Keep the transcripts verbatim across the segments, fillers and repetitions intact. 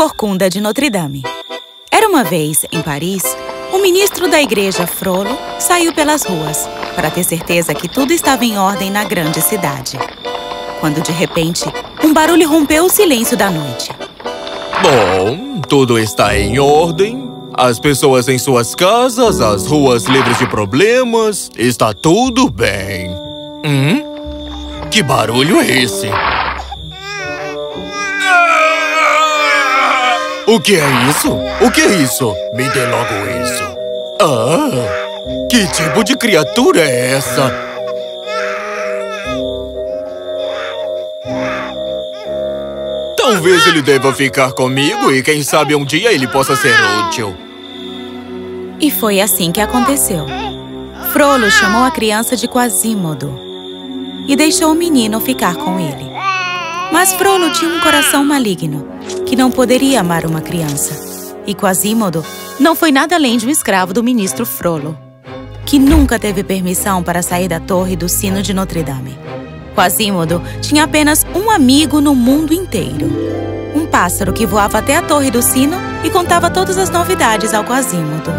Corcunda de Notre Dame. Era uma vez, em Paris, o ministro da igreja Frollo saiu pelas ruas para ter certeza que tudo estava em ordem na grande cidade. Quando, de repente, um barulho rompeu o silêncio da noite. Bom, tudo está em ordem. As pessoas em suas casas, as ruas livres de problemas. Está tudo bem. Hum? Que barulho é esse? O que é isso? O que é isso? Me dê logo isso. Ah! Que tipo de criatura é essa? Talvez ele deva ficar comigo e quem sabe um dia ele possa ser útil. E foi assim que aconteceu. Frollo chamou a criança de Quasimodo e deixou o menino ficar com ele. Mas Frollo tinha um coração maligno, que não poderia amar uma criança. E Quasimodo não foi nada além de um escravo do ministro Frollo, que nunca teve permissão para sair da torre do sino de Notre Dame. Quasimodo tinha apenas um amigo no mundo inteiro. Um pássaro que voava até a torre do sino e contava todas as novidades ao Quasimodo.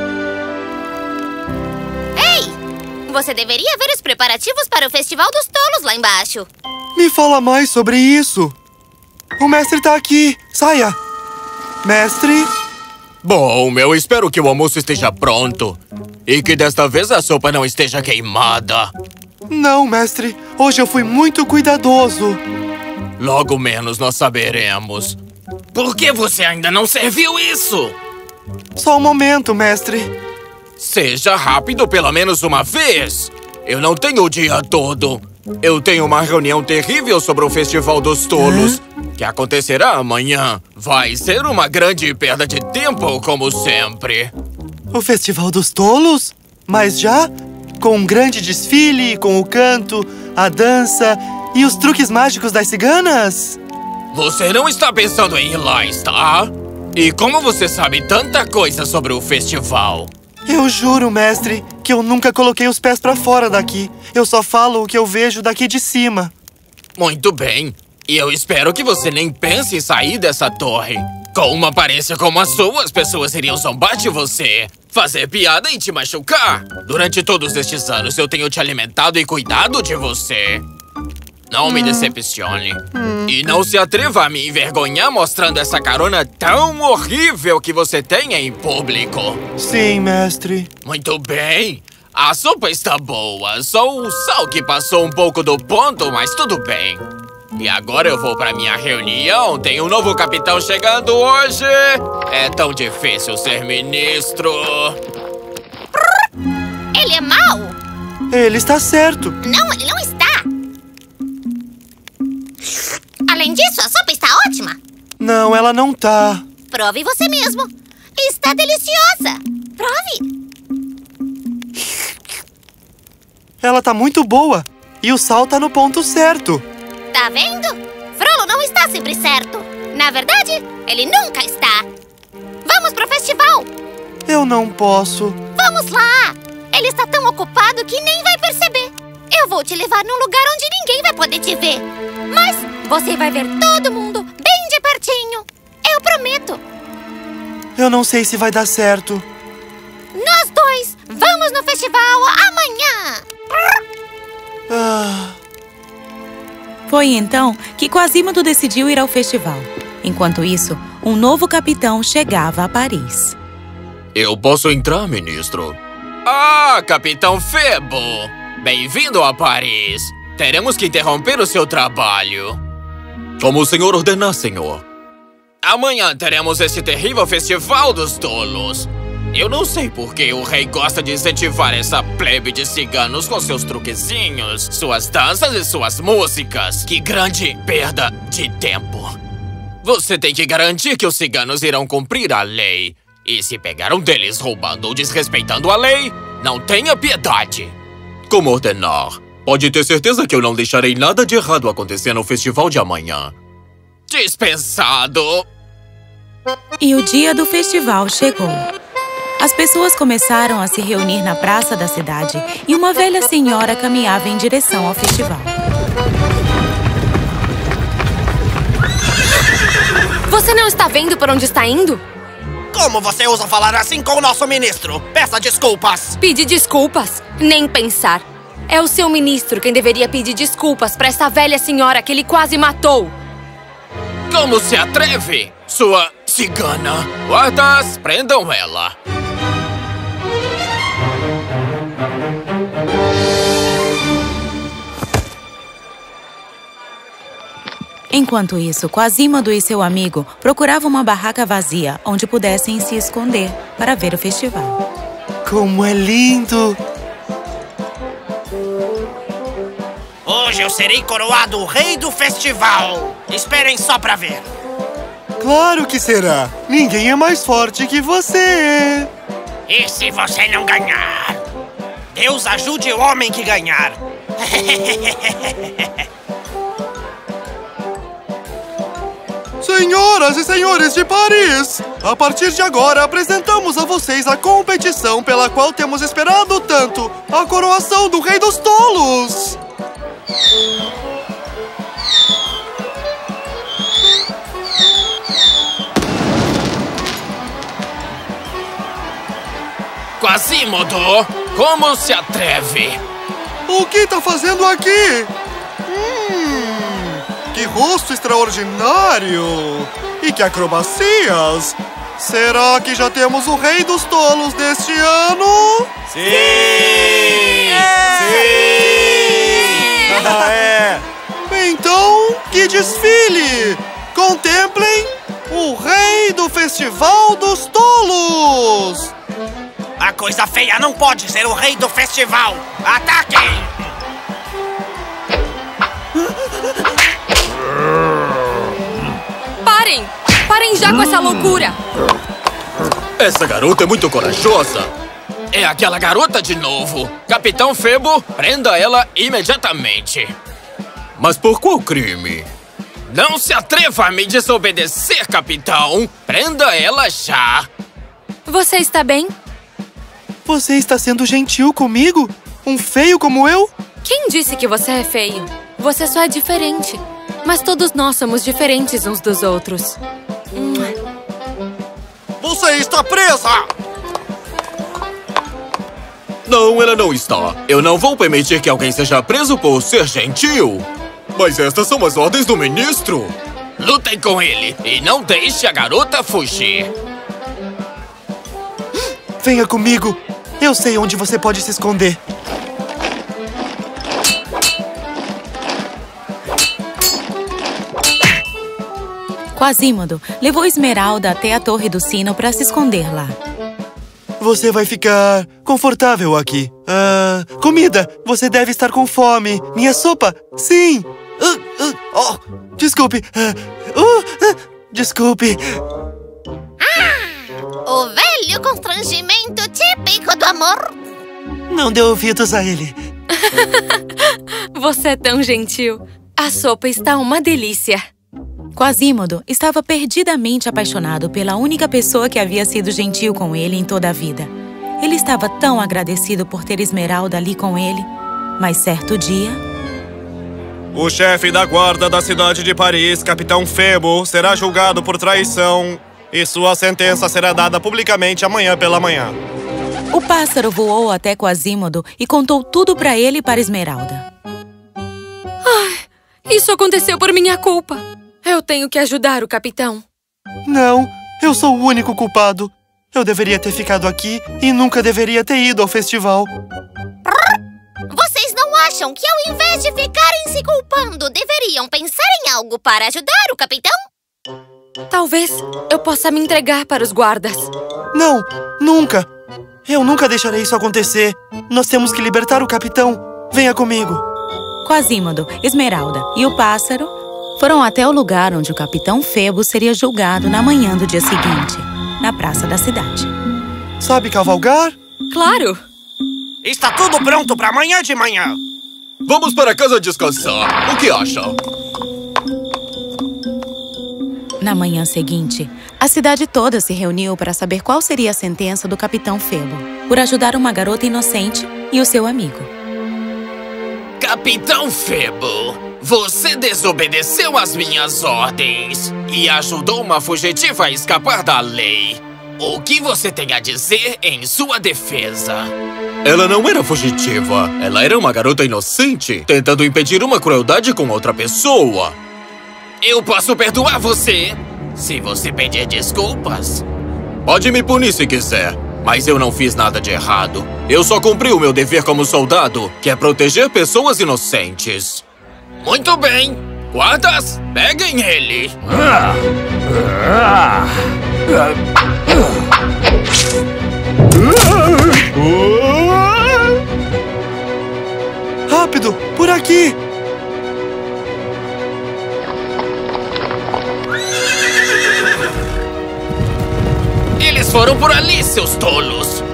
Ei! Você deveria ver os preparativos para o Festival dos Tolos lá embaixo. Me fala mais sobre isso. O mestre tá aqui. Saia. Mestre? Bom, eu espero que o almoço esteja pronto. E que desta vez a sopa não esteja queimada. Não, mestre. Hoje eu fui muito cuidadoso. Logo menos nós saberemos. Por que você ainda não serviu isso? Só um momento, mestre. Seja rápido pelo menos uma vez. Eu não tenho o dia todo. Eu tenho uma reunião terrível sobre o Festival dos Tolos, Hã? que acontecerá amanhã. Vai ser uma grande perda de tempo, como sempre. O Festival dos Tolos? Mas já? Com um grande desfile, com o canto, a dança e os truques mágicos das ciganas? Você não está pensando em ir lá, está? E como você sabe tanta coisa sobre o festival? Eu juro, mestre, que eu nunca coloquei os pés pra fora daqui. Eu só falo o que eu vejo daqui de cima. Muito bem. E eu espero que você nem pense em sair dessa torre. Com uma aparência como a sua, as pessoas iriam zombar de você, fazer piada e te machucar. Durante todos estes anos, eu tenho te alimentado e cuidado de você. Não me decepcione. E não se atreva a me envergonhar mostrando essa carona tão horrível que você tem em público. Sim, mestre. Muito bem. A sopa está boa. Só o sal que passou um pouco do ponto, mas tudo bem. E agora eu vou para minha reunião. Tem um novo capitão chegando hoje. É tão difícil ser ministro. Ele é mau? Ele está certo. Não, ele não está. Além disso, a sopa está ótima. Não, ela não tá. Prove você mesmo. Está deliciosa. Prove. Ela tá muito boa. E o sal tá no ponto certo. Tá vendo? Frollo não está sempre certo. Na verdade, ele nunca está. Vamos pro festival. Eu não posso. Vamos lá. Ele está tão ocupado que nem vai perceber. Eu vou te levar num lugar onde ninguém vai poder te ver. Mas você vai ver todo mundo bem de pertinho. Eu prometo. Eu não sei se vai dar certo. Nós dois vamos no festival amanhã. Ah... Foi então que Quasimodo decidiu ir ao festival. Enquanto isso, um novo capitão chegava a Paris. Eu posso entrar, ministro? Ah, Capitão Febo! Bem-vindo a Paris. Teremos que interromper o seu trabalho. Como o senhor ordenar, senhor. Amanhã teremos esse terrível Festival dos Tolos. Eu não sei por que o rei gosta de incentivar essa plebe de ciganos com seus truquezinhos, suas danças e suas músicas. Que grande perda de tempo. Você tem que garantir que os ciganos irão cumprir a lei. E se pegar um deles roubando ou desrespeitando a lei, não tenha piedade. Como ordenar? Pode ter certeza que eu não deixarei nada de errado acontecer no festival de amanhã. Dispensado! E o dia do festival chegou. As pessoas começaram a se reunir na praça da cidade e uma velha senhora caminhava em direção ao festival. Você Você não está vendo para onde está indo? Como você ousa falar assim com o nosso ministro? Peça desculpas! Pedir desculpas? Nem pensar. É o seu ministro quem deveria pedir desculpas para essa velha senhora que ele quase matou. Como se atreve, sua cigana? Guardas, prendam ela. Enquanto isso, Quasimodo e seu amigo procuravam uma barraca vazia onde pudessem se esconder para ver o festival. Como é lindo! Hoje eu serei coroado o rei do festival. Esperem só pra ver. Claro que será! Ninguém é mais forte que você! E se você não ganhar? Deus ajude o homem que ganhar. Senhoras e senhores de Paris, a partir de agora apresentamos a vocês a competição pela qual temos esperado tanto, a coroação do Rei dos Tolos! Quasimodo, como se atreve? O que tá fazendo aqui? Hum, que rosto extraordinário! E que acrobacias! Será que já temos o Rei dos Tolos deste ano? Sim! Sim! É! Então, que desfile! Contemplem o Rei do Festival dos Tolos! A coisa feia não pode ser o rei do festival! Ataquem! Parem! Parem já com essa loucura! Essa garota é muito corajosa. É aquela garota de novo. Capitão Febo, prenda ela imediatamente. Mas por qual crime? Não se atreva a me desobedecer, capitão. Prenda ela já. Você está bem? Você está sendo gentil comigo? Um feio como eu? Quem disse que você é feio? Você só é diferente. Mas todos nós somos diferentes uns dos outros. Você está presa! Não, ela não está. Eu não vou permitir que alguém seja preso por ser gentil. Mas estas são as ordens do ministro. Lutem com ele e não deixe a garota fugir. Venha comigo. Eu sei onde você pode se esconder. Quasimodo levou Esmeralda até a Torre do Sino para se esconder lá. Você vai ficar confortável aqui. Ah, comida! Você deve estar com fome. Minha sopa? Sim! Uh, uh, oh, desculpe. Uh, uh, desculpe. O velho constrangimento típico do amor. Não dê ouvidos a ele. Você é tão gentil. A sopa está uma delícia. Quasimodo estava perdidamente apaixonado pela única pessoa que havia sido gentil com ele em toda a vida. Ele estava tão agradecido por ter Esmeralda ali com ele. Mas certo dia... O chefe da guarda da cidade de Paris, Capitão Febo, será julgado por traição e sua sentença será dada publicamente amanhã pela manhã. O pássaro voou até Quasimodo e contou tudo para ele e para Esmeralda. Ai, isso aconteceu por minha culpa. Eu tenho que ajudar o capitão. Não, eu sou o único culpado. Eu deveria ter ficado aqui e nunca deveria ter ido ao festival. Vocês não acham que ao invés de ficarem se culpando, deveriam pensar em algo para ajudar o capitão? Talvez eu possa me entregar para os guardas. Não, nunca. Eu nunca deixarei isso acontecer. Nós temos que libertar o capitão. Venha comigo. Quasimodo, Esmeralda e o pássaro foram até o lugar onde o Capitão Febo seria julgado na manhã do dia seguinte, na praça da cidade. Sabe cavalgar? Claro! Está tudo pronto para amanhã de manhã. Vamos para casa descansar. O que acham? Na manhã seguinte, a cidade toda se reuniu para saber qual seria a sentença do Capitão Febo por ajudar uma garota inocente e o seu amigo. Capitão Febo, Você desobedeceu às minhas ordens e ajudou uma fugitiva a escapar da lei. O que você tem a dizer em sua defesa? Ela não era fugitiva. Ela era uma garota inocente, tentando impedir uma crueldade com outra pessoa. Eu posso perdoar você se você pedir desculpas. Pode me punir se quiser, mas eu não fiz nada de errado. Eu só cumpri o meu dever como soldado, que é proteger pessoas inocentes. Muito bem. Guardas, peguem ele. Rápido, por aqui! Eles foram por ali, seus tolos.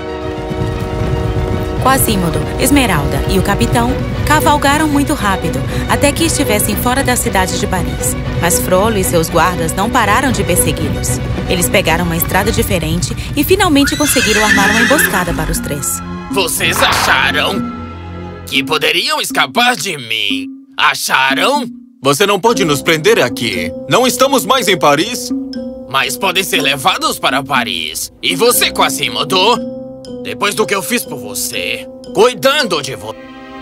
Quasimodo, Esmeralda e o capitão cavalgaram muito rápido até que estivessem fora da cidade de Paris. Mas Frollo e seus guardas não pararam de persegui-los. Eles pegaram uma estrada diferente e finalmente conseguiram armar uma emboscada para os três. Vocês acharam que poderiam escapar de mim? Acharam? Você não pode nos prender aqui. Não estamos mais em Paris. Mas podem ser levados para Paris. E você, Quasimodo? Depois do que eu fiz por você, cuidando de você.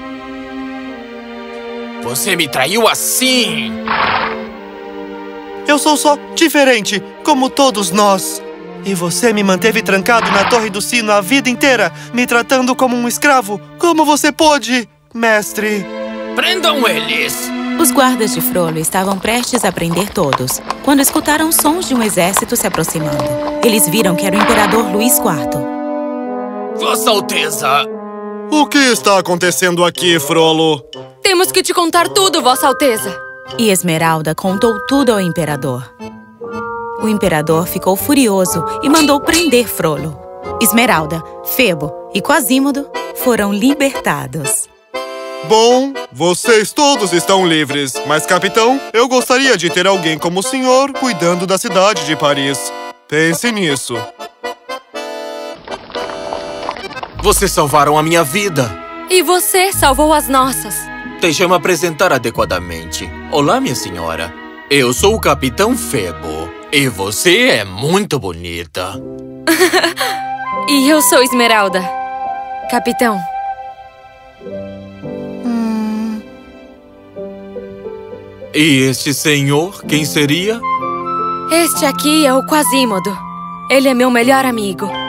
Você me traiu assim. Eu sou só diferente, como todos nós. E você me manteve trancado na Torre do Sino a vida inteira, me tratando como um escravo. Como você pôde, mestre? Prendam eles! Os guardas de Frollo estavam prestes a prender todos, quando escutaram sons de um exército se aproximando. Eles viram que era o imperador Luís quarto. Vossa Alteza! O que está acontecendo aqui, Frollo? Temos que te contar tudo, Vossa Alteza. E Esmeralda contou tudo ao imperador. O imperador ficou furioso e mandou prender Frollo. Esmeralda, Febo e Quasimodo foram libertados. Bom, vocês todos estão livres. Mas, capitão, eu gostaria de ter alguém como o senhor cuidando da cidade de Paris. Pense nisso. Vocês salvaram a minha vida. E você salvou as nossas. Deixa-me apresentar adequadamente. Olá, minha senhora. Eu sou o Capitão Febo. E você é muito bonita. E eu sou Esmeralda. Capitão. Hum... E este senhor, quem seria? Este aqui é o Quasimodo. Ele é meu melhor amigo.